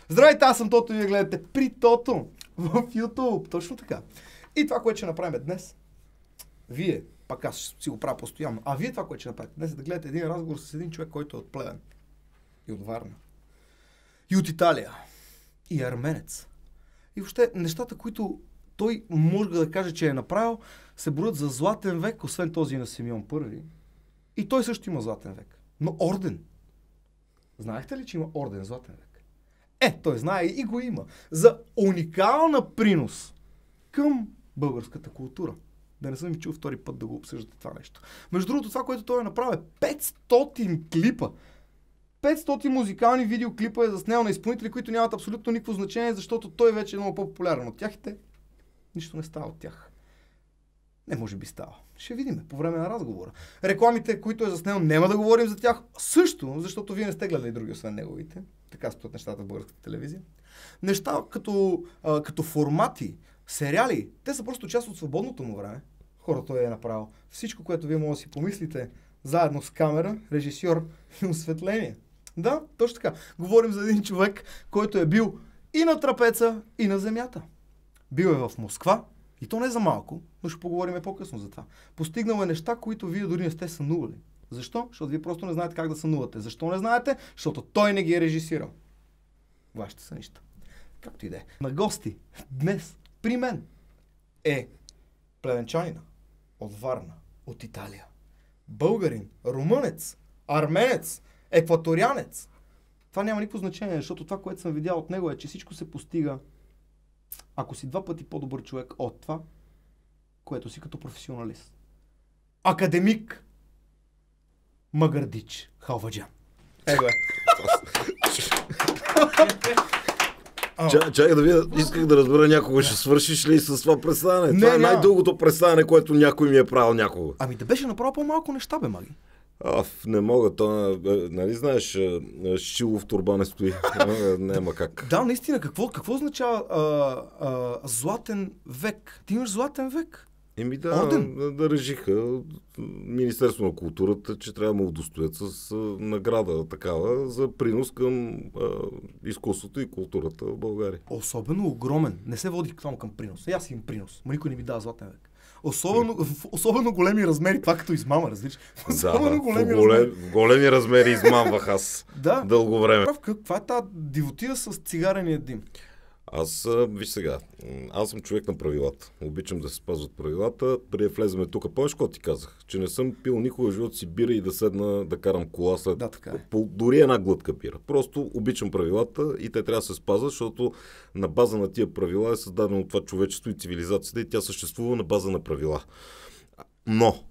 Здравейте, аз съм Тото и вие гледате При Тото в YouTube. Точно така. И това, което ще направим днес, вие, пак аз ще си го правя постоянно, а вие това, което ще направите днес, е да гледате един разговор с един човек, който е от Плевен. И от Варна. И от Италия. И арменец. И въобще нещата, които той може да каже, че е направил, се броят за златен век, освен този на Симеон Първи. И той също има златен век. Но орден. Знаехте ли, че има орден златен век? Той знае и го има. За уникална принос към българската култура. Да не съм ви чул втори път да го обсъждате това нещо. Между другото, това, което той е направил е 500 клипа. 500 музикални видеоклипа е заснел на изпълнители, които нямат абсолютно никакво значение, защото той вече е много по-популярен от тях и те. Нищо не става от тях. Не, може би става. Ще видим по време на разговора. Рекламите, които е заснел, няма да говорим за тях също, защото вие не сте гледали други, освен неговите. Така стоят нещата в българската телевизия. Неща като формати, сериали, те са просто част от свободното му време. Хората той е направил. Всичко, което вие може да си помислите, заедно с камера, режисьор и осветление. Да, точно така. Говорим за един човек, който е бил и на трапеца, и на земята. Бил е в Москва, и то не за малко, но ще поговорим по-късно за това. Постигнал е неща, които вие дори не сте сънували. Защо? Защото вие просто не знаете как да сънувате. Защо не знаете? Защото той не ги е режисирал. Вашите сънища. Както и да е. На гости днес при мен е плевенчанина от Варна, от Италия. Българин, румънец, арменец, екваторианец. Това няма никакво значение, защото това, което съм видял от него е, че всичко се постига, ако си 2 пъти по-добър човек от това, което си като професионалист. Академик Магърдич Халваджан. Его е. Чакай да видя, исках да разбера някога, ще свършиш ли с това представяне? Това е най-дългото представяне, което някой ми е правил някога. Ами да беше направил по-малко неща, бе, Маги. Не мога, нали знаеш, шило в турба не стои. Няма как. Да, наистина, какво означава златен век? Ти имаш златен век? Да решиха Министерство на културата, че трябва да му удостоят с награда такава за принос към изкуството и културата в България. Особено огромен. Не се води само към принос. Аз имам принос, но никой не ми дава златен век. Особено големи размери, това като измама, разбираш. В големи размери измамвах аз дълго време. Каква е тази дивотия с цигарения дим? Виж сега, аз съм човек на правилата. Обичам да се спазват правилата. Преди да влеземе тук, помниш какво ти казах? Че не съм пил никога в живота си бира и да седна да карам кола след дори една глътка бира. Просто обичам правилата и те трябва да се спазват, защото на база на тия правила е създадено това човечество и цивилизацията и тя съществува на база на правила. Но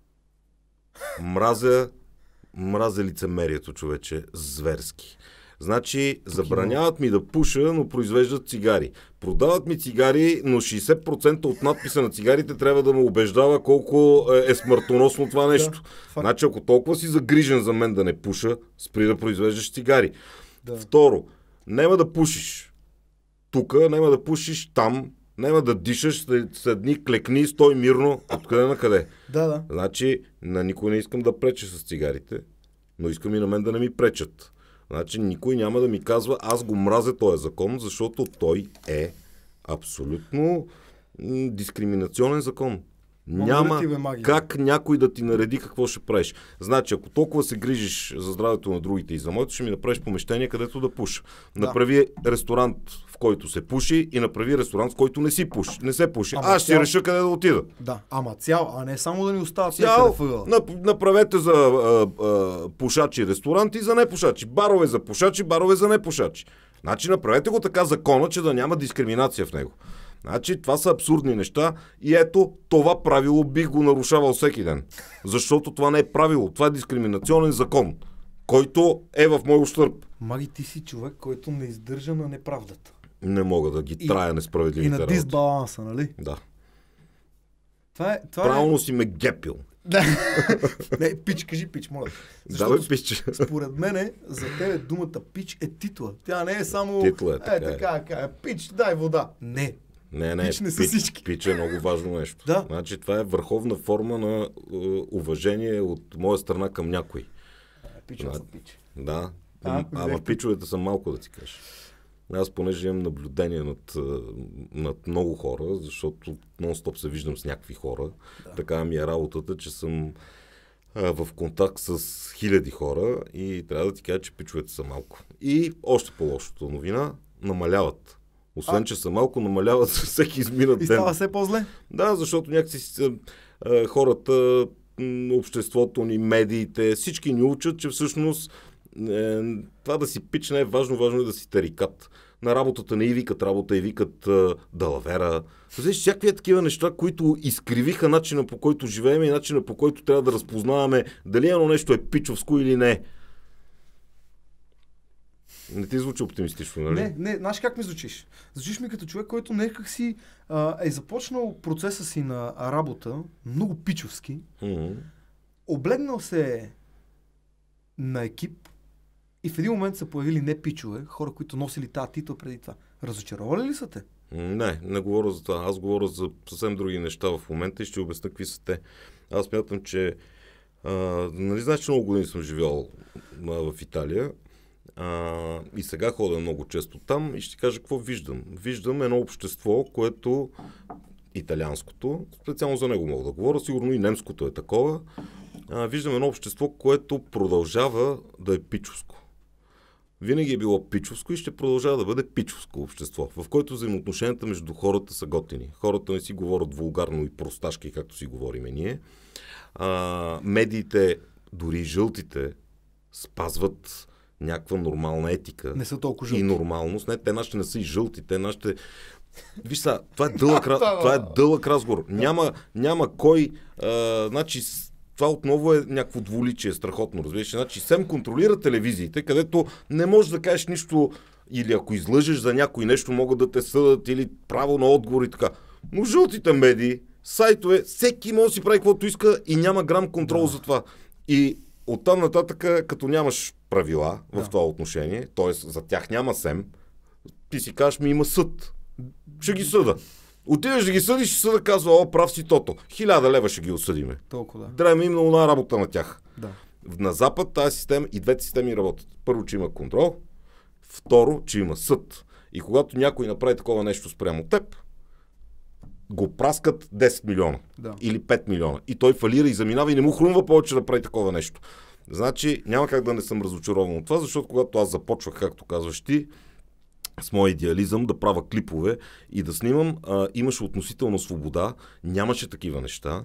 мразя лицемерието, човече, зверски. Значи, забраняват ми да пуша, но произвеждат цигари. Продават ми цигари, но 60% от надписа на цигарите трябва да ме убеждава колко е смъртоносно това нещо. Значи, ако толкова си загрижен за мен да не пуша, спри да произвеждаш цигари. Второ, няма да пушиш тук, няма да пушиш там, няма да дишаш, седни, клекни, стой мирно, откъде на къде. Значи, на никой не искам да преча с цигарите, но искам и на мен да не ми пречат. Значи никой няма да ми казва, аз го мразя този закон, защото той е абсолютно дискриминационен закон. Няма как някой да ти нареди какво ще правиш. Значи, ако толкова се грижиш за здравето на другите и за моето, ще ми направиш помещение, където да пуша. Направи ресторант, в който се пуши и направи ресторант, в който не се пуши. Аз ще реша къде да отида. Да, ама цял, а не само да ни остават някъде въгъла. Направете за пушачи ресторанти и за непушачи. Барове за пушачи, барове за непушачи. Значи, направете го така закона, че да няма дискриминация в него. Значи, това са абсурдни неща и ето това правило бих го нарушавал всеки ден. Защото това не е правило, това е дискриминационен закон, който е в мой ущърб. Маги, ти си човек, който не издържа на неправдата. Не мога да ги трая несправедливите работи. И на дисбаланса, нали? Да. Това правилно си ме гепил. Да. Не, пич, кажи пич, моля. Защото пич. Според мене за тебе думата пич е титла. Тя не е само титла така. Пич, дай вода. Не. Не, пич е много важно нещо. Да. Значи това е върховна форма на уважение от моя страна към някой. Пичове са пич. Да. Ама пичовете са малко, да ти кажа. Аз понеже имам наблюдение над много хора, защото нон-стоп се виждам с някакви хора, така ми е работата, че съм в контакт с хиляди хора и трябва да ти кажа, че пичовете са малко. И още по-лошото новина, намаляват. Освен, че са малко, намаляват за всеки изминат ден. И става все по-зле? Да, защото някакси хората, обществото ни, медиите, всички ни учат, че всъщност това да си пич не е важно, важно е да си тарикат. На работата не и викат работа, и викат далавера. Всякакви такива неща, които изкривиха начина, по който живеем и начина, по който трябва да разпознаваме дали едно нещо е пичовско или не. Не ти звучи оптимистично, нали? Не, знаеш как ми звучиш? Звучиш ми като човек, който някак си е започнал процеса си на работа, много пичовски, облегнал се на екип и в един момент са появили не пичове, хора, които носили тази титла преди това. Разочаровали ли са те? Не говоря за това. Аз говоря за съвсем други неща в момента и ще обясня какви са те. Аз смятам, че нали знаеш, че много години съм живял в Италия и сега ходя много често там и ще ти кажа какво виждам. Виждам едно общество, което италианското, специално за него мога да говоря, сигурно и немското е такова. Виждам едно общество, което продължава да е пичовско. Винаги е било пичовско и ще продължава да бъде пичовско общество, в което взаимоотношенията между хората са готини. Хората не си говорят вулгарно и просташки, както си говориме ние. Медиите, дори жълтите, спазват някаква нормална етика. Не са толкова жълти. И нормалност. Не, те нашите не са и жълти, те нашите... Виж сега, това е дълъг разговор. Няма кой... Значи, това отново е някакво двуличие, страхотно, разбираш. Значи, СЕМ контролира телевизиите, където не можеш да кажеш нищо, или ако излъжеш за някой нещо, могат да те съдат, или право на отговор и така. Но жълтите медии, сайтове, всеки може да си прави каквото иска и няма грам контрол за това. И оттам нататък, като нямаш правила в това отношение, т.е. за тях няма СЕМ, ти си кажеш, има съд. Ще ги съда. Отидеш да ги съдиш, съда казва, прав си тото. 1000 лева ще ги осъдиме. Толкова, да. Трябва им много работа на тях. Да. На Запад тази система и двете системи работят. Първо, че има контрол, второ, че има съд. И когато някой направи такова нещо спрямо теб, го праскат 10 милиона. Да. Или 5 милиона. И той фалира и заминава и не му хрумва повече да прави такова нещо. Значи, няма как да не съм разочарован от това, защото когато аз започвах, както казваш ти, с моя идеализъм да правя клипове и да снимам, имаше относителна свобода, нямаше такива неща.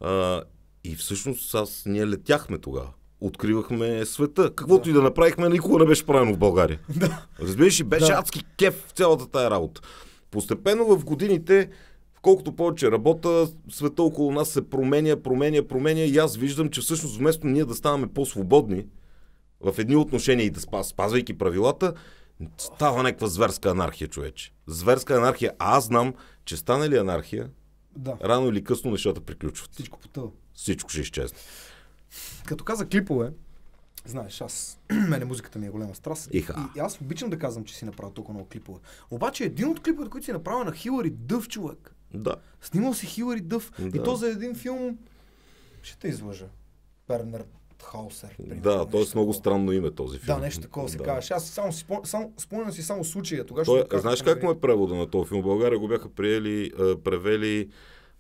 И всъщност ние летяхме тогава. Откривахме света. Каквото и да направихме, никога не беше правено в България. Разбираш, беше адски кеф в цялата тая работа. Постепенно в годините, колкото повече работа, света около нас се променя и аз виждам, че всъщност вместо ние да ставаме по-свободни в едни отношения и да спазвайки правилата, става някаква зверска анархия, човече. Зверска анархия. А аз знам, че стане ли анархия, рано или късно нещата приключват. Всичко потъва. Всичко ще изчезне. Като каза клипове, знаеш, мене музиката ми е голема страст. И аз обичам да казвам, че си направил толкова много клипове. Обаче един от клиповете, които си направил на Хилари Дъв, човек. Да. Снимал си Хилари Дъв и то за един филм, ще те излъжа, Бернард Хаусер. Да, т.е. много странно име този филм. Да, нещо такова се казваше. Аз спомням си само случая. Знаеш как му е превода на този филм? В България го бяха превели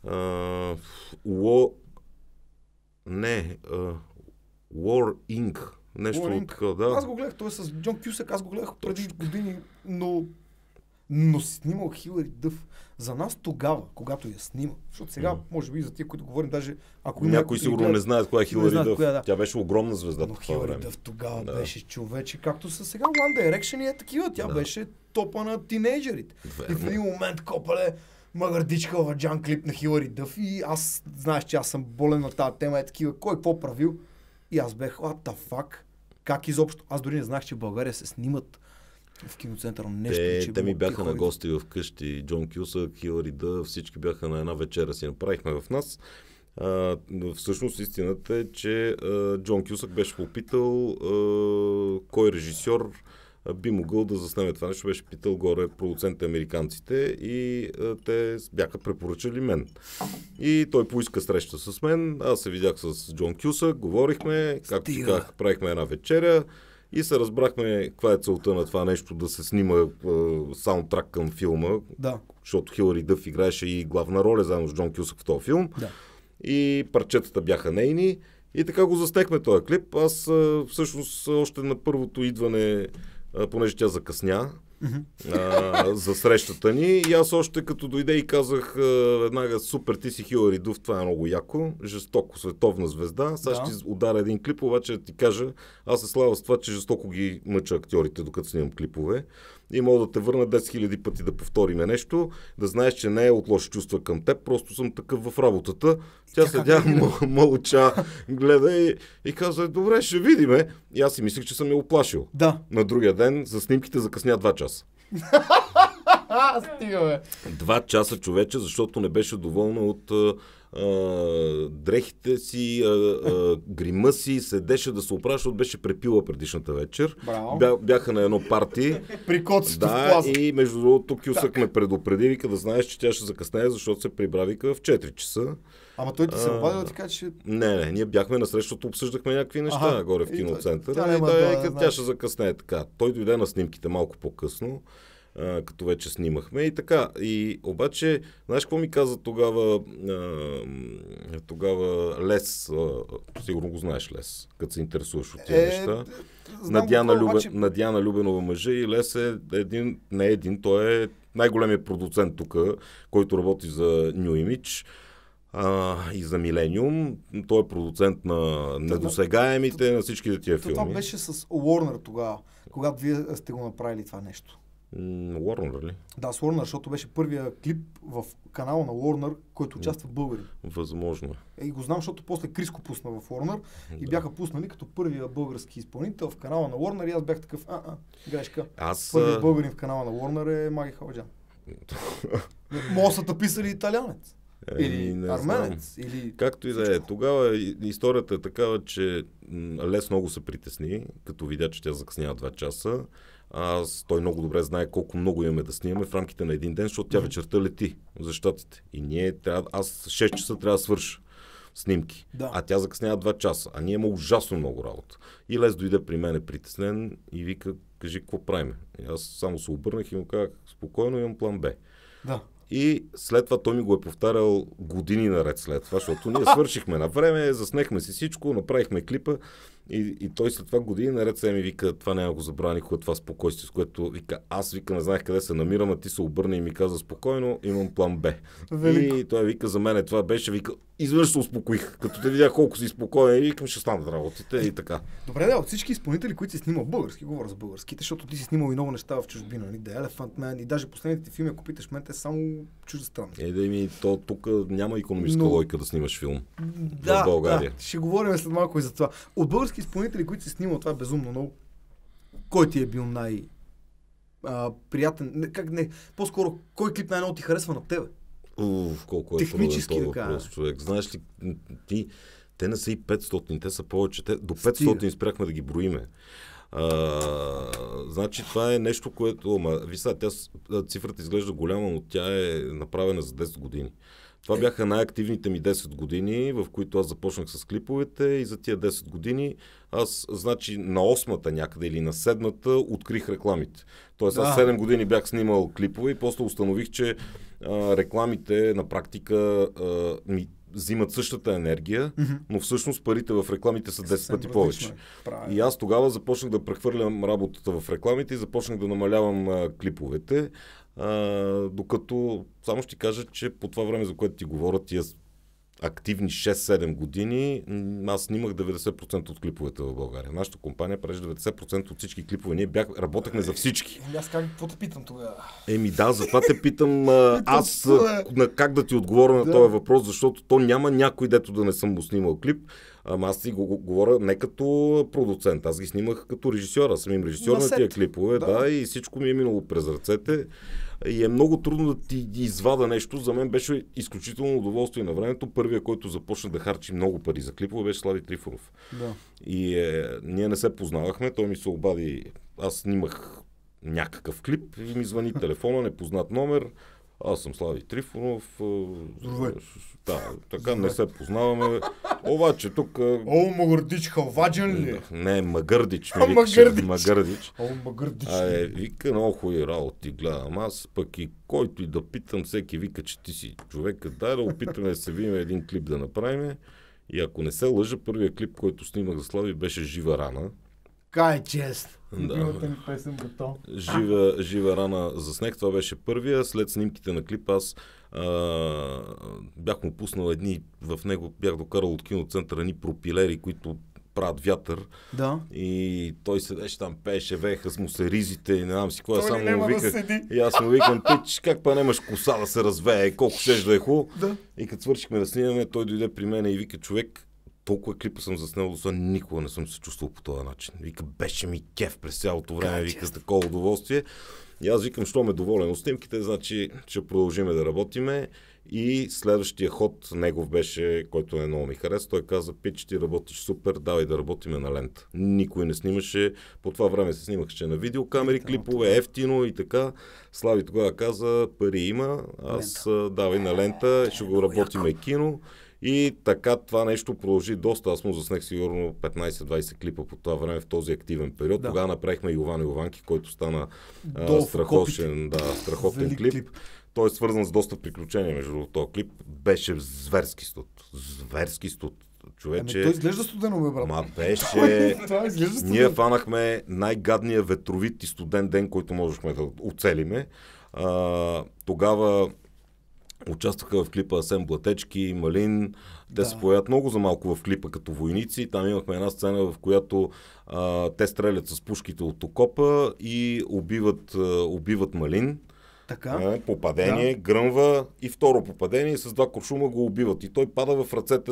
War Inc. Нещо от такова, да. Аз го гледах, той е с Джон Кюсак, аз го гледах преди години, но си снимал Хилари Дъв. За нас тогава, когато я снима, защото сега, може би за тия, които говорим, даже ако някой сигурно не знаят коя е Хилари Дъв. Тя беше огромна звезда. Но Хилари Дъв тогава беше човече, както са сега One Direction и е такива. Тя беше топа на тинейджерите. И в един момент копале магардичка в Джан клип на Хилари Дъв и аз, знаеш, че аз съм болен на тази тема, е такива, кой какво правил? И аз бех, what the fuck? Как изобщо? Аз дори не знах, че в България се снимат в киноцентъра нещо. Те ми бяха на гости в къщи. Джон Кюсак, Хилари Дъв, всички бяха на една вечера си направихме в нас. Всъщност истината е, че Джон Кюсак беше попитал кой режисьор би могъл да заснеме това нещо. Беше питал горе продуцентите американците и те бяха препоръчали мен. И той поиска среща с мен. Аз се видях с Джон Кюсак, говорихме, както си казах, правихме една вечеря. и се разбрахме каква е целта на това нещо, да се снима саундтрак към филма, Да. защото Хилари Дъф играеше и главна роля заедно с Джон Кюсък в този филм. Да. И парчетата бяха нейни. И така го заснехме този клип. Аз всъщност още на първото идване, понеже тя закъсня, за срещата ни. И аз още като дойде и казах веднага: супер, ти си Хилари Дуф, това е много яко, жестоко, световна звезда. Сега ще ударя един клип, обаче ти кажа, аз се слава с това, че жестоко ги мъча актьорите, докато снимам клипове. И мога да те върна 10 000 пъти да повториме нещо, да знаеш, че не е от лоши чувства към теб, просто съм такъв в работата. Тя седя, мълча, гледа и каза: добре, ще видиме. И аз си мислех, че съм я оплашил. Да. На другия ден за снимките закъсня 2 часа. Стига, бе. 2 часа, човече, защото не беше доволна от дрехите си, грима си, седеше да се оправя, защото беше препила предишната вечер. Бяха на едно парти. При коцето в Да, плаза. и между другото Кюсък ме предупреди, вика да знаеш, че тя ще закъснее, защото се прибра, вика, в 4 часа. Ама той ти се обади да ти каже, че... Не, ние бяхме на срещата, обсъждахме някакви неща горе в киноцентъра. Тя И няма той да вика, знае. тя ще закъснее така. Той дойде на снимките малко по-късно, като вече снимахме и така. И обаче, знаеш какво ми каза тогава Лес, сигурно го знаеш Лес, като се интересуваш от тези неща. На Диана Любенова мъжа, и Лес е той е най-големият продуцент тук, който работи за New Image и за Милениум. Той е продуцент на Недосегаемите, на всичките тия филми. Това беше с Warner тогава, когато вие сте го направили това нещо. Warner ли? Да, с Warner, защото беше първия клип в канала на Warner, който участва българин. Възможно. И го знам, защото после Криско пусна в Warner и бяха пуснали като първия български изпълнител в канала на Warner и аз бях такъв, грешка. Първият българин в канала на Warner е Маги Халджан. Може са писали италянец. Или арменец. Или... Както и да е. Тогава историята е такава, че Лес много се притесни, като видя, че тя закъснява 2 часа. Той много добре знае колко много имаме да снимаме в рамките на един ден, защото тя вечерта лети за щатите. И ние аз 6 часа трябва да свърша снимки. Да. А тя закъснява 2 часа. А ние има ужасно много работа. И Лес дойде при мен притеснен и вика: кажи, какво правим? И аз само се обърнах и му казах: спокойно, имам план Б. Да. И след това той ми го е повтарял години наред след това, защото ние свършихме на време, заснехме си всичко, направихме клипа и той след това години наред се ми вика: това няма го забравя никога, това спокойствие, с което вика, аз вика не знаех къде се намирам, а ти се обърна и ми каза: спокойно, имам план Б. Велико. И той вика: за мен това беше, вика, изведнъж се успокоих, като те видях колко си спокоен и викам: ще станат работите и така. Добре, да, от всички изпълнители, които си снимал български, говоря за българските, защото ти си снимал и много неща в чужбина, нали? Да, Elephant Man и даже последните филми, ако питаш мен, те са само чуждестранни. То тук няма икономическа логика да снимаш филм в България. Да, ще говорим след малко и за това. От български изпълнители, които си снимал, това е безумно много. Кой ти е бил приятен? По-скоро, кой клип най-много ти харесва на тебе? Колко е технически труден този въпрос, човек. Знаеш ли, те не са и 500, те са повече. До 500 спряхме да ги броиме. Значи това е нещо, което... цифрата изглежда голяма, но тя е направена за 10 години. Това бяха най-активните ми 10 години, в които аз започнах с клиповете, и за тия 10 години значи на 8-та някъде или на 7-та открих рекламите. Тоест аз 7 години бях снимал клипове и после установих, че рекламите на практика ми взимат същата енергия, но всъщност парите в рекламите са 10 пъти повече. И аз тогава започнах да прехвърлям работата в рекламите и започнах да намалявам клиповете, докато само ще ти кажа, че по това време, за което ти говоря, тия активни 6-7 години, аз снимах 90% от клиповете в България. Нашата компания прави 90% от всички клипове. Ние работехме за всички. Аз какво те питам тогава? Затова те питам аз как да ти отговоря на този въпрос, защото то няма някой, дето да не съм го снимал клип. Аз си го говоря не като продуцент, аз ги снимах като режисьор. Аз съм им режисьор на тия клипове, и всичко ми е минало през ръцете. И е много трудно да ти извада нещо. За мен беше изключително удоволствие на времето. Първия, който започна да харчи много пари за клипове, беше Слави Трифонов. Да. И ние не се познавахме, той ми се обади, аз снимах някакъв клип и ми звъни телефона, непознат номер. Аз съм Слави Трифонов. Здравей. Да, така не се познаваме. Обаче тук... О, Магърдич, Халваджан ли? Не, Магърдич. Магърдич. О, Магърдич. Вика, много хубави работи гледам. Аз пък и който и да питам, всеки вика, че ти си човека. Дай да опитаме да се видим един клип да направим. И ако не се лъжа, първият клип, който снимах за Слави, беше Жива рана. Кай чест. Да. Любимата ми песен бутон. Жива рана заснех, това беше първия. След снимките на клип аз бях му пуснал в него бях докарал от киноцентъра едни пропилери, които правят вятър. Да. И той седеше там, пееше, вееха с му се ризите и не знам си какво. Само му виках. И аз му викам, пич, как па немаш коса да се развее, колко щеш да е хубаво. Да. И като свършихме да снимаме, той дойде при мен и вика, човек, толкова клипа съм заснел, до сега никога не съм се чувствал по този начин. Вика, беше ми кеф през цялото време, вика, такова удоволствие. И аз викам, що ме доволен от снимките, значи ще продължиме да работиме. И следващия ход негов беше, който много ми хареса. Той каза, Пич, ти работиш супер, давай да работиме на лента. Никой не снимаше. По това време се снимаше на видеокамери, клипове, ефтино и така. Слави тогава каза, пари има, аз давай на лента, ще го работиме кино. И така това нещо продължи доста. Аз му заснех сигурно 15-20 клипа по това време в този активен период. Да. Тогава направихме Йован Йованки, който стана страхотен клип. Той е свързан с доста приключения между този клип. Беше зверски студ. Човече. Той изглежда студено, бе, брат. Беше... Ние фанахме най-гадния ветровит и студен ден, който можехме да оцелиме. Тогава участваха в клипа Асен Блатечки, Малин. Те се появят много за малко в клипа като войници. Там имахме една сцена, в която те стрелят с пушките от окопа и убиват Малин. Така. Попадение, гръмва и второ попадение с 2 куршума го убиват. И той пада в ръцете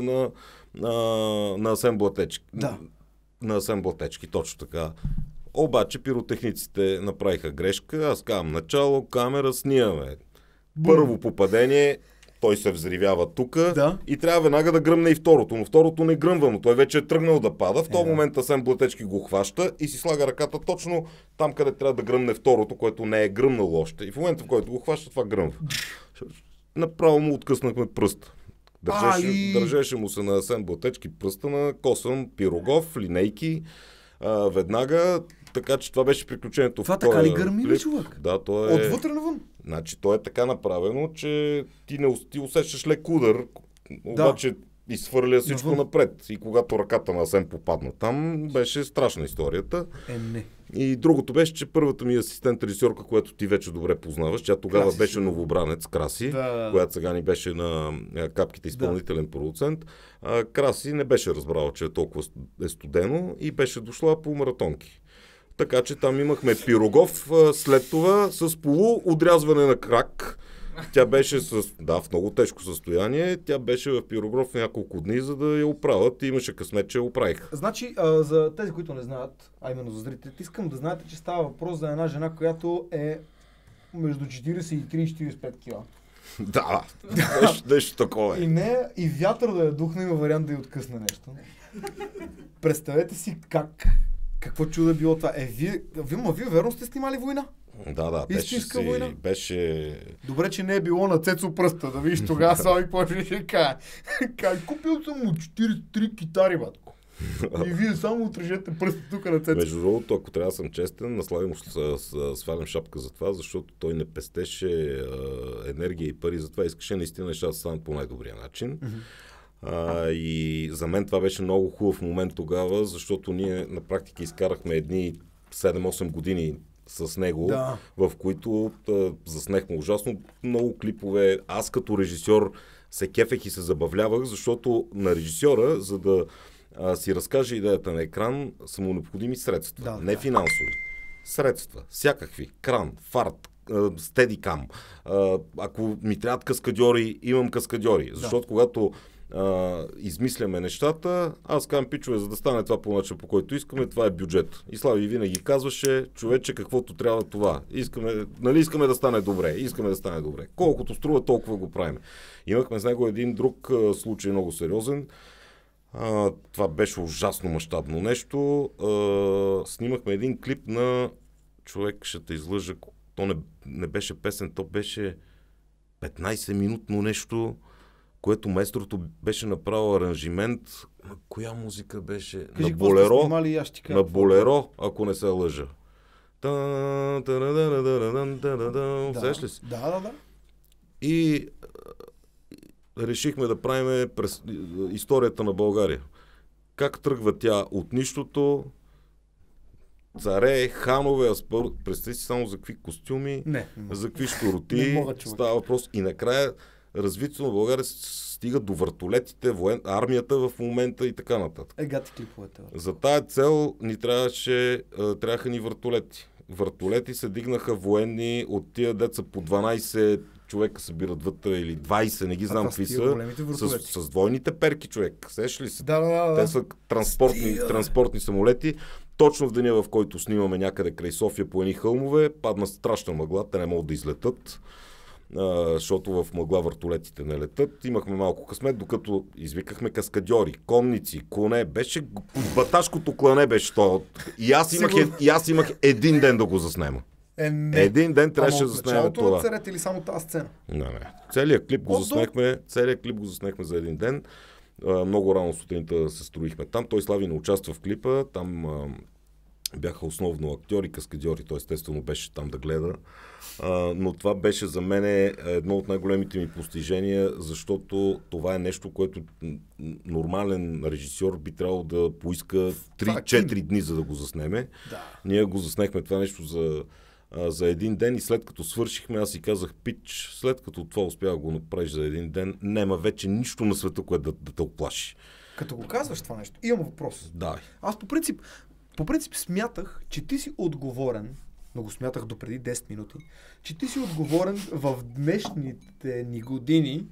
на Асен Блатечки. Да. На Асен Блатечки, точно така. Обаче пиротехниците направиха грешка. Аз казвам начало, камера, снимаме. Първо попадение, той се взривява тук и трябва веднага да гръмне и второто. Но второто не гръмва, но той вече е тръгнал да пада. В този момент Асен Блатечки го хваща и си слага ръката точно там, къде трябва да гръмне второто, което не е гръмнало още. И в момента, в който го хваща, това гръмва. Направо му откъснахме пръст. Държеше му се на Асен Блатечки пръста на косъм, пирогов, линейки. Веднага, така че това беше приключението. Това така ли гърми ли, човек? Да, то е... Отвътре навън? Значи, то е така направено, че ти усещаш лек удар, обаче изхвърля всичко напред. И когато ръката на Асен попадна там, беше страшна историята. Не. И другото беше, че първата ми асистент-режисьорка, която ти вече добре познаваш, тя тогава беше новобранец, Краси, която сега ни беше на капките изпълнителен продуцент. Краси не беше разбрала, че е толкова студено и беше дошла по маратонки. Така че там имахме пирогов, след това с полуотрязване на крак. Тя беше в много тежко състояние. Тя беше в пирограф няколко дни, за да я оправят и имаше късмет, че я оправих. Значи, за тези, които не знаят, а именно за зрителите, искам да знаете, че става въпрос за една жена, която е между 43 и 45 кила. Да, нещо такова е. И вятър да я духне, има вариант да я откъсне нещо. Представете си какво чудо е било това. Вие верно сте снимали война? Да, истинска война. Беше... Добре, че не е било на Цецо пръста, да видиш тогава Слави какво ще каже. Купил съм му 43 китари, батко. И вие само отрежете пръста тук на Цецо. Между другото, ако трябва да съм честен, на Слави му свалям шапка за това, защото той не пестеше енергия и пари, затова искаше наистина нещата да станат по най-добрия начин. И за мен това беше много хубав момент тогава, защото ние на практика изкарахме едни 7-8 години с него, в които заснехме ужасно много клипове. Аз като режисьор се кефех и се забавлявах, защото на режисьора, за да си разкаже идеята на екран, са му необходими средства, не финансови. Средства, всякакви, кран, фарт, стедикам. Ако ми трябват каскадьори, имам каскадьори. Защото когато измисляме нещата, аз казвам, пичове, за да стане това по начин, по който искаме, това е бюджет. И Слави винаги казваше, човече, каквото трябва това. Искаме да стане добре. Колкото струва, толкова го правим. Имахме с него един друг случай, много сериозен. Това беше ужасно мащабно нещо. Снимахме един клип на човек, ще те излъжа, то не беше песен, то беше 15-минутно нещо, което майсторото беше направил аранжимент. На коя музика беше? Кажи, На Болеро. На Болеро, ако не се лъжа. Сеш ли си? Да. И решихме да правим през историята на България. Как тръгва тя от нищото, царе, ханове, представи си само за какви костюми, за какви щуроти, става въпрос. И накрая развитието на България стига до въртолетите, армията в момента и така нататък. Гати клиповете. За тая цел ни трябваха ни въртолети. Въртолети се дигнаха военни от тия деца по 12 човека събират вътре или 20, не ги знам какви са, с двойните перки, човек. Сеш ли се? Да. Те са транспортни самолети. Точно в деня, в който снимаме някъде край София по едни хълмове, падна страшна мъгла, те не могат да излетат, защото в мъгла въртолетите не летат. Имахме малко късмет, докато извикахме каскадьори, конници, коне. Баташкото клане беше то. И аз имах един ден да го заснема. Един ден трябваше да заснемем това. На царете или само тази сцена? Не. Целият клип го заснехме за един ден. Много рано сутринта се строихме там. Той Слави не участва в клипа. Там бяха основно актьори, каскадьори. Той естествено беше там да гледа. Но това беше за мен едно от най-големите ми постижения, защото това е нещо, което нормален режисьор би трябвало да поиска 3-4 дни, за да го заснеме. Да. Ние го заснехме това нещо за един ден и след като свършихме, аз си казах, пич, след като това успя да го направиш за един ден, няма вече нищо на света, което да те оплаши. Като го казваш това нещо, имам въпрос. Да. Аз по принцип смятах, че ти си отговорен, но го смятах допреди 10 минути, че ти си отговорен в днешните ни години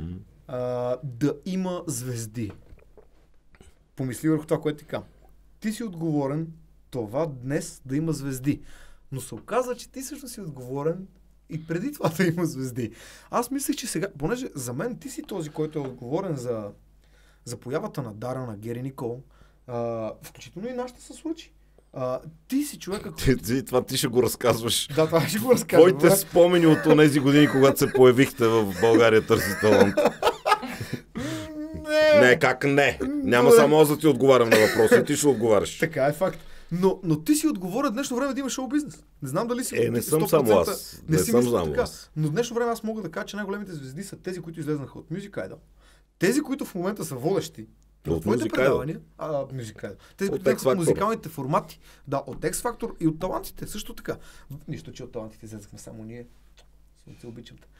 да има звезди. Помисли върху това, което ти казвам. Ти си отговорен това днес да има звезди. Но се оказа, че ти също си отговорен и преди това да има звезди. Аз мислех, че сега, понеже за мен ти си този, който е отговорен за появата на Дара, на Гери Никол, включително и нашата се случи. Ти си човека... Това ти ще го разказваш. Да, това ще го разказвам. Твоите спомени от тези години, когато се появихте в България търси талант. Не, как не? Няма само аз да ти отговарям на въпроса, ти ще отговаряш. Така е факт. Но ти си отговоря днешно време да имаш шоу-бизнес. Не знам дали си... Не съм само аз. Не съм само аз. Но днешно време аз мога да кажа, че най-големите звезди са тези, които излезнаха от Music Idol. Тези, които в момента са водещи от твоите предавания. Music Idol. Тези, които от музикалните формати. Да, от X Factor и от талантите. Също така. Нищо, че от талантите излезахме само ние. Се обичам те.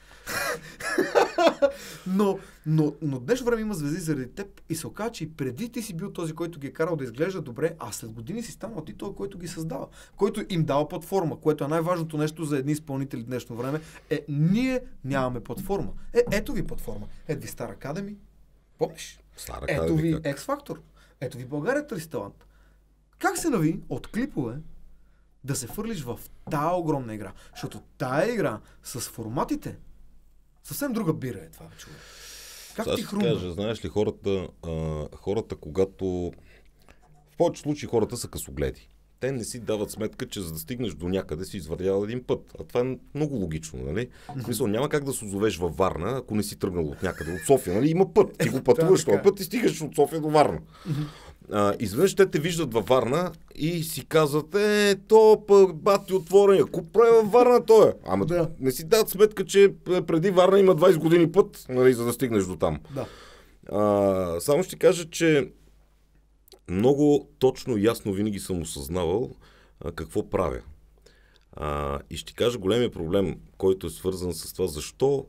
но днешно време има звезди заради теб и се оказа, че и преди ти си бил този, който ги е карал да изглежда добре, а след години си станал ти този, който ги създава, който им дава платформа, което е най-важното нещо за едни изпълнители днешно време, ние нямаме платформа. Ето ви платформа. Ето ви Star Academy. Помниш? Ето ви X Factor. Ето ви България търси талант. Как се нави от клипове да се фърлиш в тая огромна игра? Защото тая игра с форматите съвсем друга бира е това, човек. Как ти хрумна? Кажа, знаеш ли, хората, когато... В повечето случаи хората са късогледи. Те не си дават сметка, че за да стигнеш до някъде си извървял един път. А това е много логично, нали? В смисъл, няма как да се озовеш във Варна, ако не си тръгнал от някъде, от София, нали? Има път. Ти го пътуваш този път и стигаш от София до Варна. Изведнъж те виждат във Варна и си казват, то бати отворен, ако прави във Варна, то е. Ама не си дадат сметка, че преди Варна има 20 години път, нали, за да стигнеш до там. Да. Само ще кажа, че много точно и ясно винаги съм осъзнавал какво правя. И ще кажа големия проблем, който е свързан с това, защо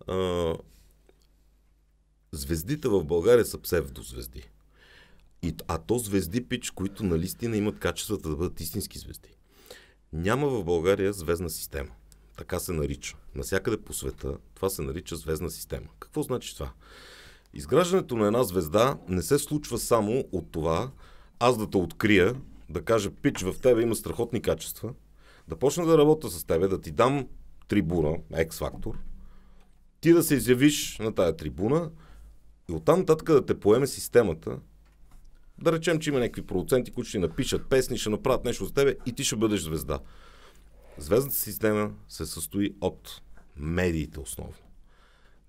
звездите в България са псевдозвезди. А то звезди, пич, които наистина имат качествата да бъдат истински звезди. Няма в България звездна система. Така се нарича. Навсякъде по света това се нарича звездна система. Какво значи това? Изграждането на една звезда не се случва само от това аз да те открия, да кажа, пич, в тебе има страхотни качества, да почна да работя с тебе, да ти дам трибуна, X-Factor, ти да се изявиш на тая трибуна и оттам нататък да те поеме системата. Да речем, че има някакви продуценти, които ще напишат песни, ще направят нещо за тебе и ти ще бъдеш звезда. Звездната система се състои от медиите основно.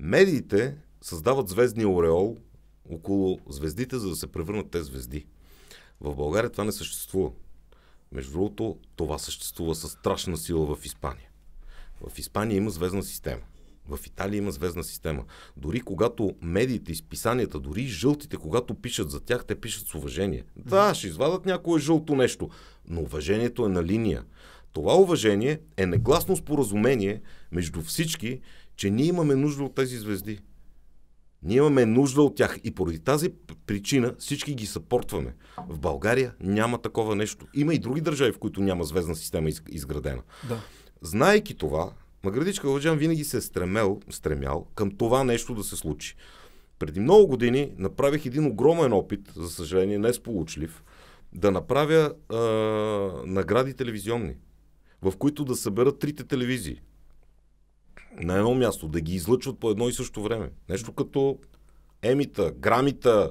Медиите създават звездния ореол около звездите, за да се превърнат те звезди. В България това не съществува. Между другото, това съществува със страшна сила в Испания. В Испания има звездна система. В Италия има звездна система. Дори когато медиите, изписанията, дори жълтите, когато пишат за тях, те пишат с уважение. Да, ще извадат някое жълто нещо, но уважението е на линия. Това уважение е негласно споразумение между всички, че ние имаме нужда от тези звезди. Ние имаме нужда от тях и поради тази причина всички ги съпортваме. В България няма такова нещо. Има и други държави, в които няма звездна система изградена. Да. Знаейки това, Маградичка Лъджан винаги се е стремял към това нещо да се случи. Преди много години направих един огромен опит, за съжаление не сполучлив, да направя награди телевизионни, в които да съберат трите телевизии на едно място, да ги излъчват по едно и също време. Нещо като Емита, Грамита,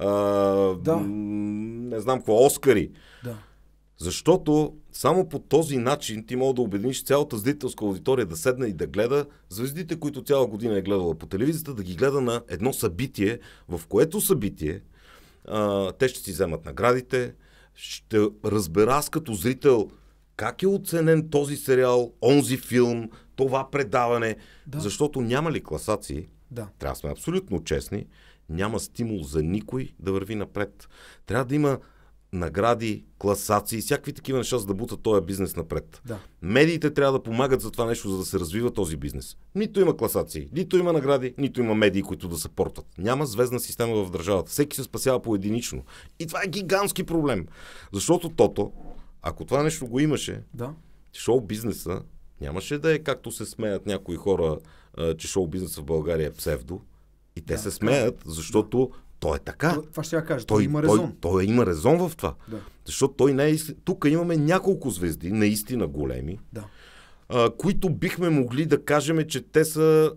не знам какво, Оскари. Да. Защото само по този начин ти мога да убедиш цялата зрителска аудитория да седне и да гледа звездите, които цяла година е гледала по телевизията, да ги гледа на едно събитие, в което събитие те ще си вземат наградите, ще разбера аз като зрител как е оценен този сериал, онзи филм, това предаване, защото няма ли класации, трябва да сме абсолютно честни, няма стимул за никой да върви напред. Трябва да има награди, класации, всякакви такива неща, за да бутат този бизнес напред. Да. Медиите трябва да помагат за това нещо, за да се развива този бизнес. Нито има класации, нито има награди, нито има медии, които да съпортат. Няма звездна система в държавата. Всеки се спасява поединично. И това е гигантски проблем. Защото тото, ако това нещо го имаше, шоу-бизнеса нямаше да е както се смеят някои хора, че шоу-бизнеса в България е псевдо. И те се смеят, защото то е така. Това ще я кажа. Той има резон. Той има резон в това. Да. Защото той не е... Тук имаме няколко звезди, наистина големи, които бихме могли да кажем, че те са...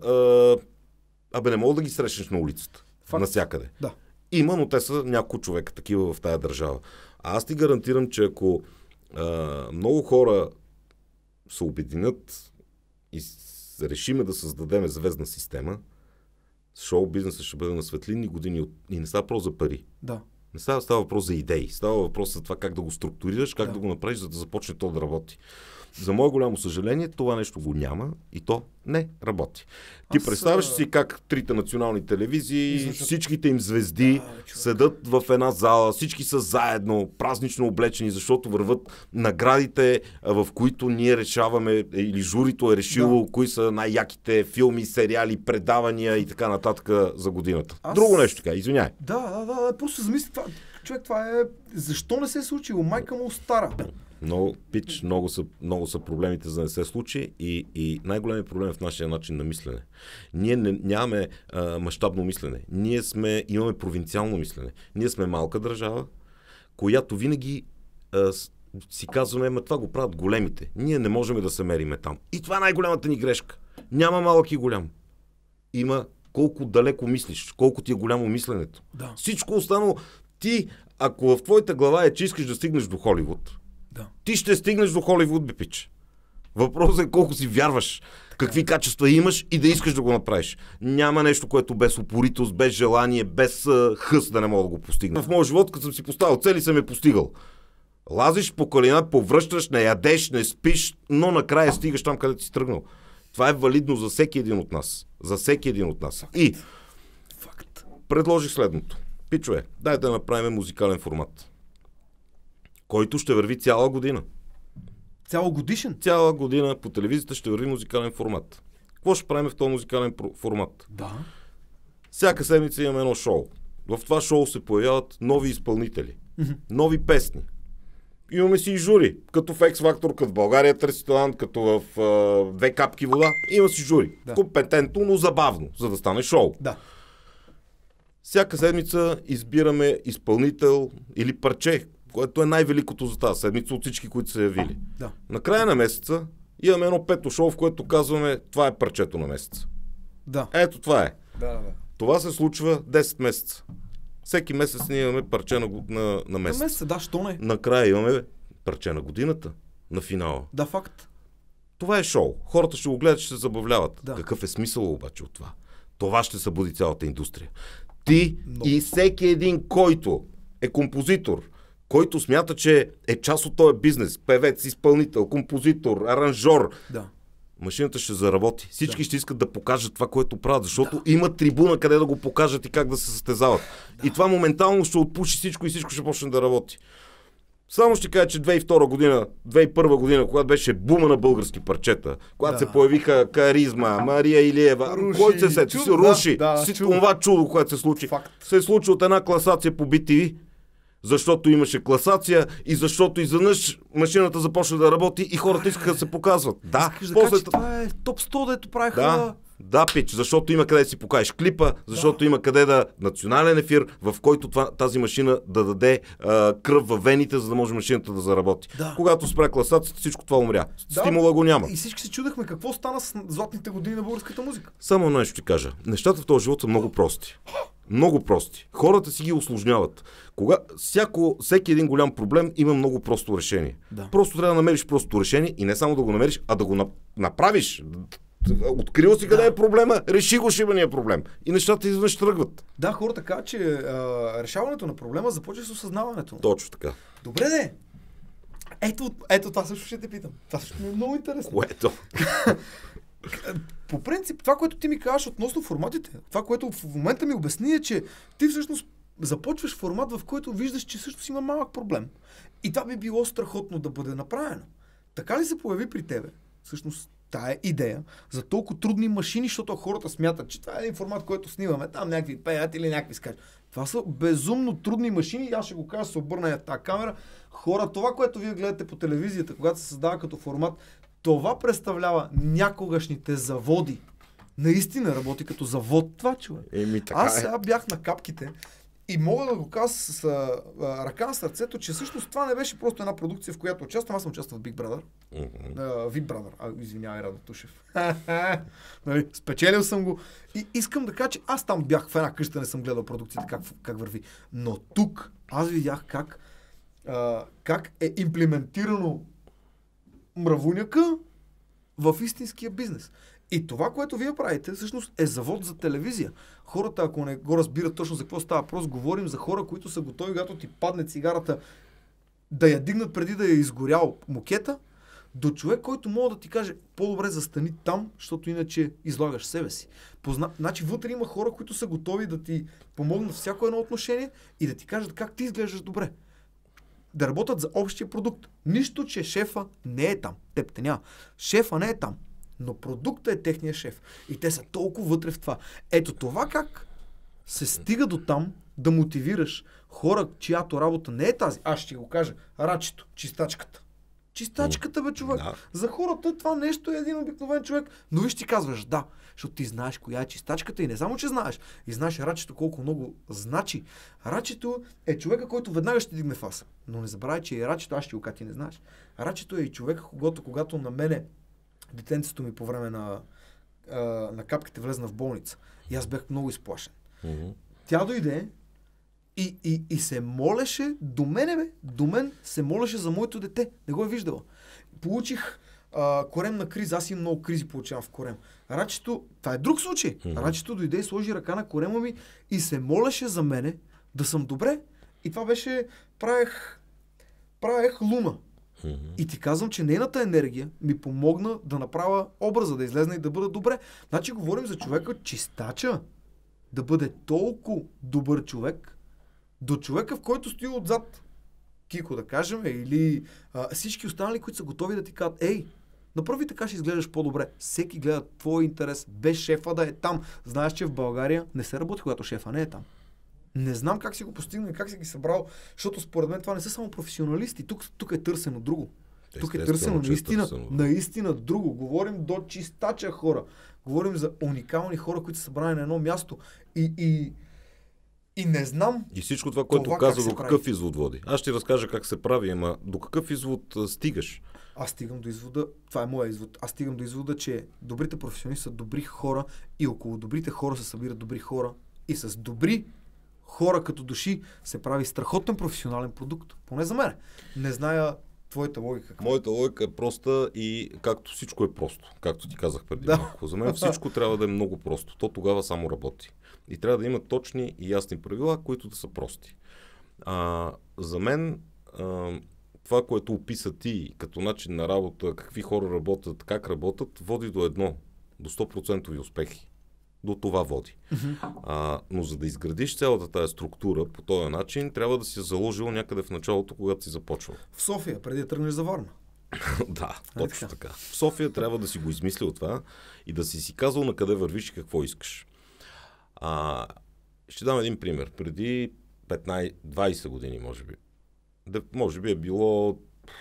не мога да ги срещнеш на улицата. Насякъде. Да. Има, но те са няколко човека такива в тая държава. А аз ти гарантирам, че ако много хора се обединят и решиме да създадем звездна система, шоу-бизнесът ще бъде на светлинни години и не става въпрос за пари. Да. Не става въпрос за идеи. Става въпрос за това как да го структурираш, как да го направиш, за да започне то да работи. За мое голямо съжаление, това нещо го няма и то не работи. Ти представяш си как трите национални телевизии, всичките им звезди седат в една зала, всички са заедно, празнично облечени, защото върват наградите, в които ние решаваме, или журито е решило, кои са най-яките филми, сериали, предавания и така нататък за годината. Друго нещо така, извиняй. Да, просто замисли това. Човек, това е... Защо не се е случило? Майка му стара. Много са проблемите за да не се случи и най-големият проблем е в нашия начин на мислене. Ние нямаме мащабно мислене. Ние имаме провинциално мислене. Ние сме малка държава, която винаги си казваме, това го правят големите. Ние не можем да се мериме там. И това е най-голямата ни грешка. Няма малък и голям. Има колко далеко мислиш, колко ти е голямо мисленето. Да. Всичко останало, ти, ако в твоята глава е, че искаш да стигнеш до Холивуд, ти ще стигнеш до Холивуд, бе, пич. Въпросът е колко си вярваш, какви качества имаш и да искаш да го направиш. Няма нещо, което без упоритост, без желание, без хъс да не мога да го постигна. В моя живот, като съм си поставил цели, съм я постигал. Лазиш по колена, повръщаш, не ядеш, не спиш, но накрая стигаш там, където си тръгнал. Това е валидно за всеки един от нас. За всеки един от нас. И предложих следното. Пичове, дай да направим музикален формат, който ще върви цяла година. Цялогодишен? Цяла година по телевизията ще върви музикален формат. Какво ще правим в този музикален формат? Всяка седмица имаме едно шоу. В това шоу се появяват нови изпълнители. Нови песни. Имаме си и жури. Като в X-Factor, като в България търси талант, като в Две капки вода. Има си жури. Компетентно, но забавно, за да стане шоу. Всяка седмица избираме изпълнител или парче, което е най-великото за тази седмица от всички, които са явили. На края на месеца имаме едно пето шоу, в което казваме, това е парчето на месеца. Ето това е. Това се случва 10 месеца. Всеки месец ние имаме парче на месец. Що не? Накрая имаме парче на годината, на финала. Факт. Това е шоу. Хората ще го гледат, ще се забавляват. Какъв е смисъл обаче от това? Това ще събуди цялата индустрия. Ти и всеки един, който е композитор, който смята, че е част от този бизнес, певец, изпълнител, композитор, аранжор, машината ще заработи. Всички ще искат да покажат това, което правят, защото има трибуна къде да го покажат и как да се състезават. И това моментално ще отпуши всичко и всичко ще почне да работи. Само ще кажа, че 2002 година, 2001 година, когато беше бума на български парчета, когато се появиха Каризма, Мария Илиева, който се сети, Руши, всичко това чудо, което се случи, се случи от една класация по BTV, защото имаше класация и защото изведнъж машината започна да работи и хората искаха да се показват. После... това е топ 100, дето правиха... Да, пич, защото има къде да си покажеш клипа, защото има къде да... Национален ефир, в който тази машина да даде кръв във вените, за да може машината да заработи. Когато спря класацията, всичко това умря. Стимула го няма. И всички се чудахме какво стана с златните години на българската музика. Само нещо ще кажа. Нещата в този живот са много прости. Много прости. Хората си ги усложняват. Всеки един голям проблем има много просто решение. Просто трябва да намериш простото решение и не само да го намериш, а да го направиш. Открил си къде е проблема, реши го шибания проблем. И нещата изведнъж тръгват. Да, хората казват, че решаването на проблема започва с осъзнаването. Точно така. Добре де! Ето това също ще те питам. Това също ми е много интересно. Което? По принцип, това, което ти ми казваш относно форматите, това, което в момента ми обясни е, че ти всъщност започваш формат, в който виждаш, че всъщност има малък проблем. И това би било страхотно да бъде направено. Така ли се появи при тебе? Всъщност тая идея за толкова трудни машини, защото хората смятат, че това е един формат, който снимаме, там някакви пеят или някакви скачат. Това са безумно трудни машини и аз ще го кажа, се обърна на тази камера. Хора, това, което вие гледате по телевизията, когато се създава като формат, това представлява някогашните заводи. Наистина работи като завод това, човек. Аз сега бях на капките и мога да го кажа с ръка на сърцето, че всъщност това не беше просто една продукция, в която участвам. Аз съм участвал в Big Brother. VIP Brother. Извинявай, Радо Тушев. Нали, спечелил съм го. И искам да кажа, че аз там бях в една къща, не съм гледал продукцията как върви. Но тук аз видях как е имплементирано мравуняка в истинския бизнес. И това, което вие правите, всъщност е завод за телевизия. Хората, ако не го разбират точно за какво става въпрос, говорим за хора, които са готови, когато ти падне цигарата, да я дигнат преди да я изгорял мукета, до човек, който мога да ти каже, по-добре застани там, защото иначе излагаш себе си. Значи вътре има хора, които са готови да ти помогнат в всяко едно отношение и да ти кажат как ти изглеждаш добре. Да работят за общия продукт. Нищо, че шефа не е там. Теб те няма. Шефа не е там. Но продуктът е техния шеф. И те са толкова вътре в това. Ето това как се стига до там да мотивираш хора, чиято работа не е тази. Аз ще го кажа. Рачето, чистачката. Чистачката, бе, човек. Да. За хората това нещо е един обикновен човек. Но виж, ти казваш да, защото ти знаеш коя е чистачката и не само, че знаеш. И знаеш рачето колко много значи. Рачето е човека, който веднага ще дигне фаса. Но не забравяй, че и рачето, аз ще го кажа, ти не знаеш. Рачето е и човека, когато на мене детенцето ми по време на капките влезна в болница. И аз бях много изплашен. Тя дойде и се молеше до мене, бе. До мен се молеше за моето дете. Не го е виждала. Получих коремна криза. Аз имам много кризи получавам в корем. Рачето, това е друг случай. Рачето дойде и сложи ръка на корема ми и се молеше за мене да съм добре. И това беше, правех луна. И ти казвам, че нейната енергия ми помогна да направя образа, да излезна и да бъда добре. Значи говорим за човека чистача, да бъде толкова добър човек, до човека, в който стои отзад Кико, да кажем, или всички останали, които са готови да ти кажат, ей, направи така, ще изглеждаш по-добре. Всеки гледа твой интерес, без шефа да е там. Знаеш, че в България не се работи, когато шефа не е там. Не знам как си го постигнал и как си ги събрал, защото според мен това не са само професионалисти. Тук е търсено друго. Тук е търсено наистина друго. Говорим до чистача хора. Говорим за уникални хора, които са събрани на едно място. И не знам. И всичко това, което каза, до какъв извод води. Аз ще ти разкажа как се прави, ама до какъв извод стигаш? Аз стигам до извода, това е моя извод, аз стигам до извода, че добрите професионалисти са добри хора и около добрите хора се събират добри хора и с добри хора като души се прави страхотен професионален продукт. Поне за мен. Не зная Твоята логика? Моята логика е проста и както всичко е просто, както ти казах преди малко. За мен всичко трябва да е много просто. То тогава само работи. И трябва да има точни и ясни правила, които да са прости. За мен това, което описа ти като начин на работа, какви хора работят, как работят, води до едно, до 100% успехи. До това води. Но за да изградиш цялата тая структура по този начин, трябва да си заложил някъде в началото, когато си започвал. В София, преди да тръгнеш за Варна. Да, точно така. В София трябва да си го измислил това и да си казал на къде вървиш и какво искаш. Ще дам един пример. Преди 15-20 години, може би е било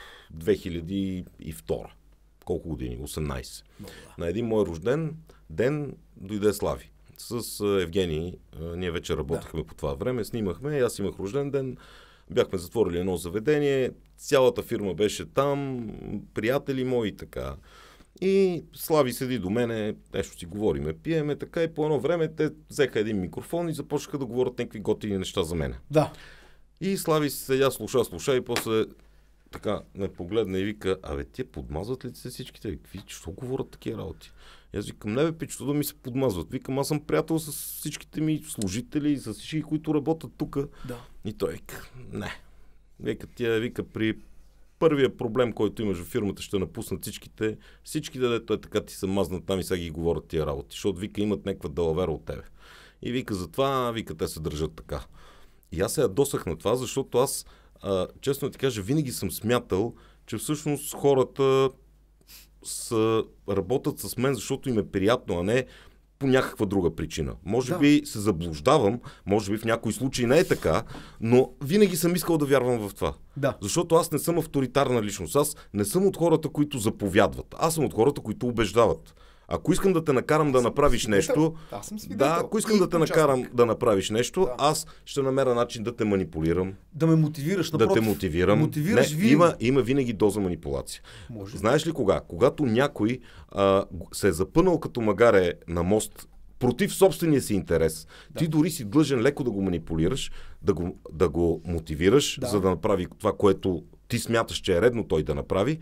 2002. Колко години? 18. На един мой рожден ден дойде Слави. С Евгений, ние вече работехме по това време, снимахме, аз имах рожден ден, бяхме затворили едно заведение, цялата фирма беше там, приятели мои и така. И Слави седи до мене, нещо си говориме, пиеме, така и по едно време те взеха един микрофон и започнаха да говорят някакви готини неща за мене. Да. И Слави седя, слуша и после така ме погледна и вика, тия подмазват ли се всичките? Какви, що говорят такива работи? И аз викам, не бе, пичо, да ми се подмазват. Викам, аз съм приятел с всичките ми служители и с всички, които работят тук. Да. И той вика, не. Вика, при първия проблем, който имаш в фирмата, ще напуснат всичките, дето е така ти са мазнат там и сега ги говорят тия работи. Защото вика, имат някаква далавера от тебе. И вика, затова, те се държат така. И аз се ядосах на това, защото аз, честно ти кажа, винаги съм смятал, че всъщност хората работят с мен, защото им е приятно, а не по някаква друга причина. Може би се заблуждавам, може би в някои случаи не е така, но винаги съм искал да вярвам в това. Да. Защото аз не съм авторитарна личност. Аз не съм от хората, които заповядват. Аз съм от хората, които убеждават. Ако искам да те накарам да направиш нещо, ако искам да те накарам да направиш нещо, аз ще намеря начин да те манипулирам. Да ме мотивираш, напротив. Да те мотивирам. Има винаги доза манипулация. Може. Знаеш ли кога? Когато някой се е запънал като магаре на мост против собствения си интерес, ти дори си длъжен леко да го манипулираш, да го мотивираш, за да направи това, което ти смяташ, че е редно той да направи.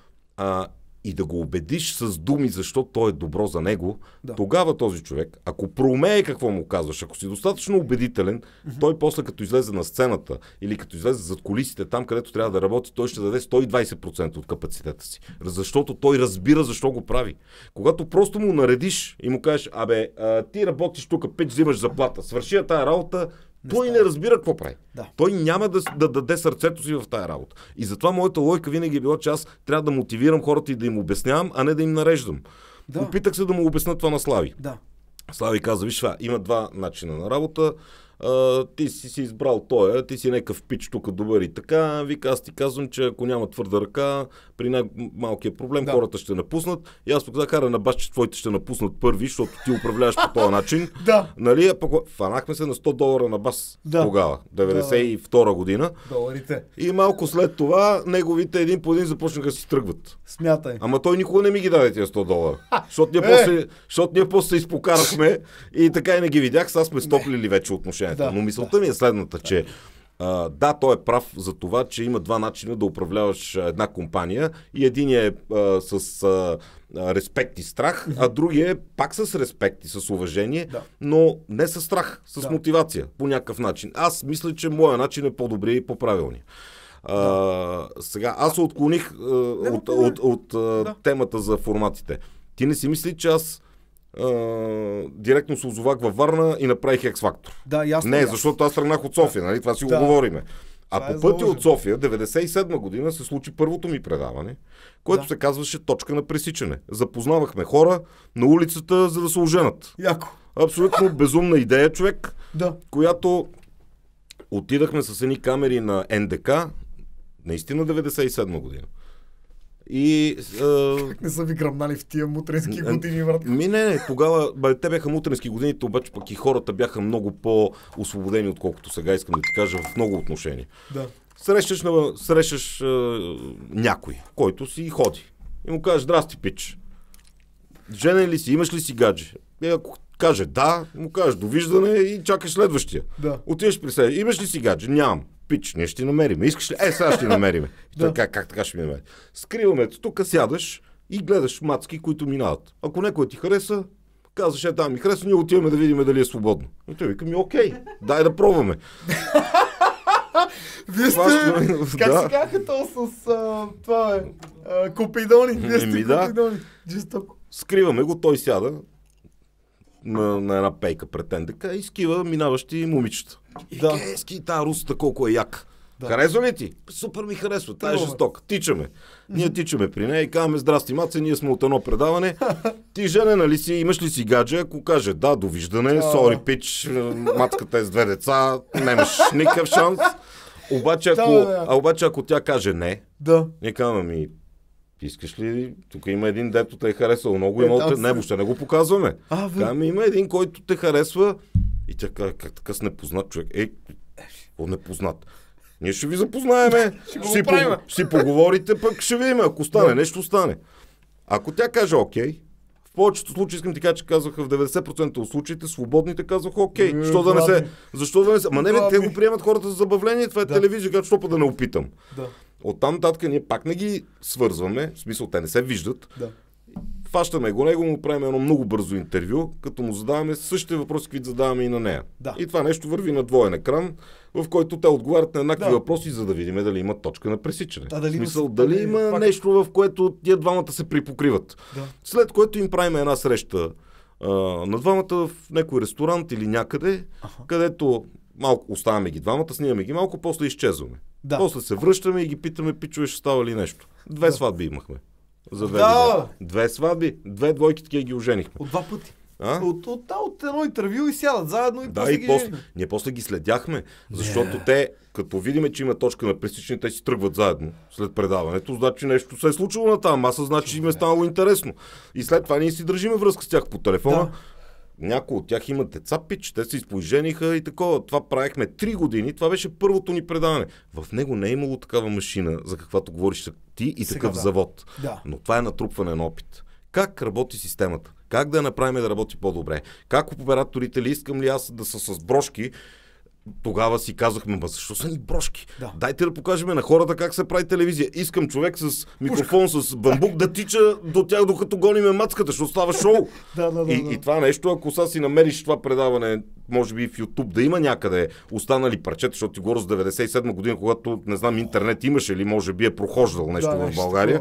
И да го убедиш с думи, защото то е добро за него, тогава този човек, ако проумее какво му казваш, ако си достатъчно убедителен, той после като излезе на сцената или като излезе зад кулисите там, където трябва да работи, той ще даде 120% от капацитета си. Защото той разбира защо го прави. Когато просто му наредиш и му кажеш, ти работиш тук, пич, взимаш заплата, свърши тая работа, той не разбира какво прави. Да. Той няма да даде сърцето си в тая работа. И затова моята логика винаги е била, че аз трябва да мотивирам хората и да им обяснявам, а не да им нареждам. Да. Опитах се да му обясня това на Слави. Да. Слави каза, виж, има два начина на работа. Ти си избрал тоя, ти си някакъв пич тук добър и така. Вика, аз ти казвам, че ако няма твърда ръка, при най-малкия проблем хората ще напуснат. И аз показах, кара на баш, че твоите ще напуснат първи, защото ти управляваш по този начин. Нали? Фанахме се на $100 на бас тогава, 92 година. Доларите. И малко след това неговите един по един започнаха да си тръгват. Смятай. Ама той никога не ми ги даде тия $100. Защото ние после се изпокарахме и така и не ги видях, сега сме стоплили вече отношения. Но мисълта ми е следната, че той е прав за това, че има два начина да управляваш една компания и единият е с респект и страх, а другия е пак с респект и с уважение, но не с страх, с мотивация по някакъв начин. Аз мисля, че моя начин е по-добри и по-правилни. Сега, аз се отклоних от темата за форматите. Ти не си мисли, че аз директно се озовах във Варна и направих X-Factor. Да, ясно. Не, защото аз тръгнах от София, нали? Това си го говориме. А по пътя от София, 97 година, се случи първото ми предаване, което се казваше Точка на пресичане. Запознавахме хора на улицата, за да се оженят. Яко. Абсолютно безумна идея, човек, която отидахме с едни камери на НДК, наистина 97 година. И как не са ви гръмнали в тия мутренски години, брат? Не, тогава те бяха мутренски годините, обаче пък и хората бяха много по-освободени, отколкото сега, искам да ти кажа, в много отношения. Да. Срещаш някой, който си ходи. И му кажеш, здрасти, пич. Женен ли си, имаш ли си гадже? И ако каже да, му кажеш довиждане и чакаш следващия. Да. Отиваш при себе, имаш ли си гадже? Нямам. Пич, ние ще ти намерим. Искаш ли? Сега ще ти намерим. Да. Как така ще ми намерим? Скриваме, тук сядаш и гледаш мацки, които минават. Ако някой ти хареса, казваш, да, ми хареса, ние отиваме да видим дали е свободно. И той вика, окей, дай да пробваме. Вие сте, как се казаха то с това Купидони? Вие сте Купидони. Жестоко. Скриваме го, той сяда на една пейка пред НДК и скива минаващи момичета. И тази русата колко е як. Да. Харесва ли ти? Супер ми харесва, тая е жестока. Тичаме. Ние тичаме при нея и казваме, здрасти, маце, ние сме от едно предаване. Ти женена ли си, имаш ли си гадже? Ако каже да, довиждане, сори пич, мацката е с 2 деца, нямаш никакъв шанс. Обаче ако тя каже не, ние казваме, искаш ли, тук има един, дето те е харесал много, въобще не го показваме. Казваме, има един, който те харесва и тя казва, как така с непознат човек? Непознат. Ние ще ви запознаеме, ще си поговорите, пък ще видим, ако стане нещо, стане. Ако тя каже окей, в повечето случаи, искам ти кажа, че казваха в 90% от случаите, свободните казваха окей. Защо да не се... Ма не, те го приемат хората за забавление, това е телевизия, като що па да не опитам. Оттам нататък ние пак не ги свързваме, в смисъл те не се виждат. Фащаме го него, му правим едно много бързо интервю, като му задаваме същите въпроси, които задаваме и на нея. И това нещо върви на двоен екран, в който те отговарят на еднакви въпроси, за да видим дали има точка на пресичане. В смисъл, дали има нещо, в което тия двамата се припокриват. След което им правим една среща на двамата в някой ресторант или някъде, където малко оставаме ги двамата, снимаме ги малко, после изчезваме. После се връщаме и ги питаме, пичове, ще става ли нещо. 2 сватби имахме. За 2 години. 2 сватби, 2 двойки такива ги оженихме. От 2 пъти. От едно интервю и сядат заедно и после ги женихме. Ние после ги следяхме, защото те, като видиме, че има точка на пресичане, те си тръгват заедно след предаването. Значи нещо се е случило на тази маса, значи им е станало интересно. И след това ние си държиме връзка с тях по телефона. Някои от тях имат деца, пич, те се изпожениха и такова. Това правихме 3 години, това беше първото ни предаване. В него не е имало такава машина, за каквато говориш ти и такъв завод. Но това е натрупване на опит. Как работи системата? Как да я направим да работи по-добре? Как операторите ли искам ли аз да са с брошки? Тогава си казахме, защо са ни брошки? Дайте да покажем на хората как се прави телевизия. Искам човек с микрофон, с бамбук да тича до тях, докато гониме мацката, защото става шоу. И това нещо, ако сега си намериш това предаване, може би в YouTube да има някъде останали парчета, защото ти говоря с 97 година, когато, не знам, интернет имаше или може би е прохождал нещо в България.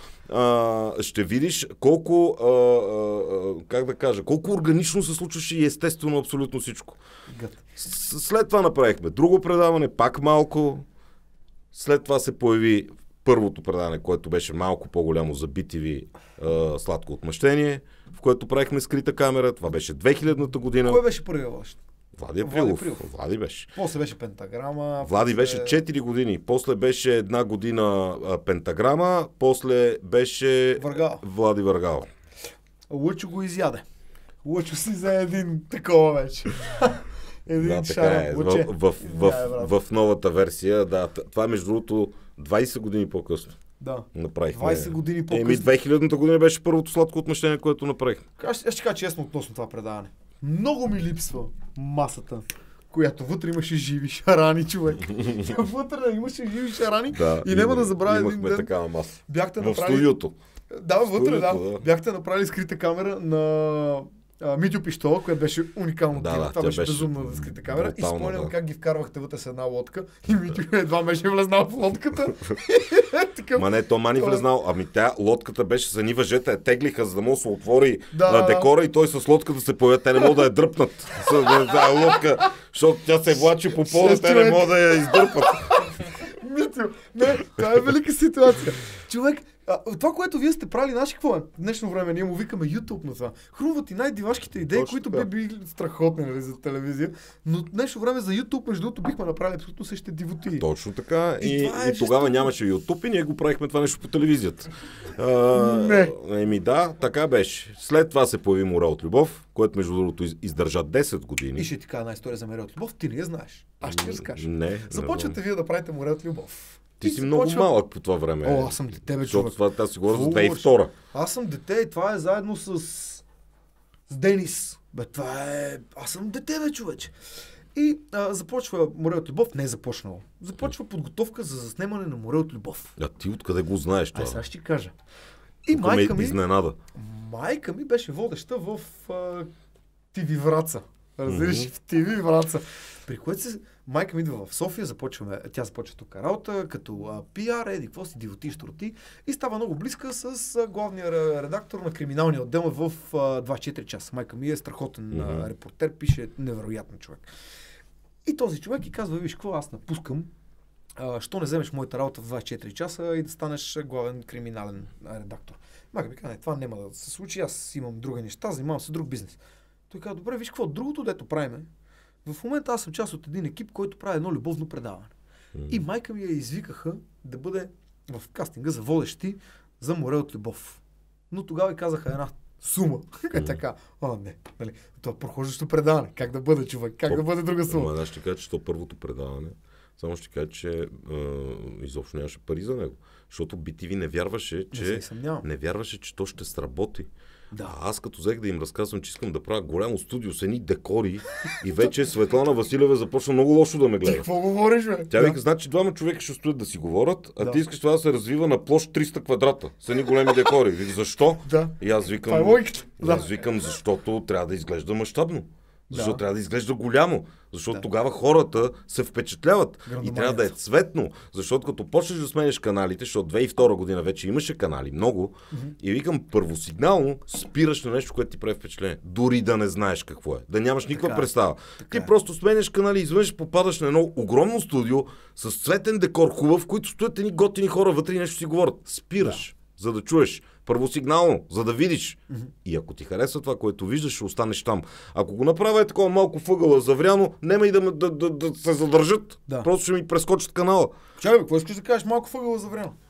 Ще видиш колко, как да кажа, колко органично се случваше и естествено абсолютно всичко. След това направихме друго предаване, пак малко. След това се появи първото предаване, което беше малко по-голямо за BTV, Сладко отмъщение, в което правихме скрита камера. Това беше 2000-та година. Кой беше първият ваш? Влади Априлов. Влади беше. После беше Пентаграма. Влади беше 4 години. После беше 1 година Пентаграма. После беше Влади Въргал. Лъчо го изяде. Лъчо си за един такова вече. Един шарам. В новата версия, това е между другото 20 години по-късно. Направихме. 20 години по-късно. 2000-та година беше първото Сладко отмъщение, което направихме. Аз ще кажа честно относно това предаване. Много ми липсва масата, която вътре имаше живи шарани, човек. Вътре имаше живи шарани и няма да забравя един ден. Такава маса. Бяхте в направили... студиото. Вътре. Бяхте направили скрита камера на Митю Пищола, която беше уникално тема. Това беше безумна скрита камера. И спомням как ги вкарвахте вътре с една лодка и Митю едва беше влезнал в лодката. Ма не, то мани влезнал. Ами тя лодката беше с едни въжета, теглиха, за да му се отвори декора и той с лодката се появи. Те не могат да я дръпнат. Лодка, защото тя се влачи по пода, те не могат да я издърпат. Митю, това е велика ситуация. Човек, това, което вие сте правили, знаеш какво е? В днешно време ние му викаме YouTube на това. Хрумват и най-дивашките идеи, които би били страхотни за телевизия, но в днешно време за YouTube, между другото, бихме направили абсолютно същите дивоти. Точно така. И тогава нямаше YouTube и ние го правихме това нещо по телевизията. Така беше. След това се появи Море от любов, което между другото издържа 10 години. И ще ти кажа една история за Море от любов, ти не я знаеш. Аз ще ти разкажа. Започвате вие да правите Море от любов. Ти си много малък по това време. Аз съм дете, бе, човек. Защото това си говоря за 2002. Аз съм дете и това е заедно с Денис. Аз съм дете, бе, човече. И започва Море от любов. Не е започнало. Започва подготовка за заснемане на Море от любов. А ти откъде го знаеш това? Сега ще ти кажа. И майка ми... изненада. Майка ми беше водеща в ТВ Враца. Разбираш, в ТВ Враца. При което майка ми идва в София, тя започва тук работа, като пиар, какво си, дивоти, штроти, и става много близка с главния редактор на криминалния отдел в 24 часа. Майка ми е страхотен репортер, пише невероятен човек. И този човек и казва, виж какво, аз напускам, що не вземеш моята работа в 24 часа и да станеш главен криминален редактор. Майка ми казва, това няма да се случи, аз имам други неща, занимавам се с друг бизнес. Той казва, добре, виж какво, другото, дето правиме, в момента аз съм част от един екип, който прави едно любовно предаване. И майка ми я извикаха да бъде в кастинга за водещи за Море от любов. Но тогава и казаха една сума. Е така, не, нали, това прохождащо предаване. Как да бъде, човек? Как да бъде друга сума? Ама ще кажа, че то първото предаване, само ще кажа, че изобщо нямаше пари за него. Защото BTV не вярваше, че то ще сработи. Да. А аз като взех да им разказвам, че искам да правя голямо студио с едни декори и вече Светлана Василева започна много лошо да ме гледа. Какво говориш, бе? Тя вика, значи двама човека ще стоят да си говорят, а ти искаш това да се развива на площ 300 квадрата с едни големи декори. Вика, защо? Да. И аз викам, аз викам, защото трябва да изглежда мащабно. Защото трябва да изглежда голямо. Защото тогава хората се впечатляват. И трябва да е цветно. Защото като почнеш да сменяш каналите, защото 2002 година вече имаше канали, много, и викам, първосигнално спираш на нещо, което ти прави впечатление. Дори да не знаеш какво е. Да нямаш никаква представа. Ти просто сменяш канали, изведнъж попадаш на едно огромно студио с цветен декор хубав, в който стоят едни готини хора вътре и нещо си говорят. Спираш, за да чуеш. Първосигнално, за да видиш. И ако ти харесва това, което виждаш, ще останеш там. Ако го направя е такова малко въгъла завряно, нема и да се задържат. Да. Просто ще ми прескочат канала. Чакай, какво искаш да кажеш малко въгъла завряно?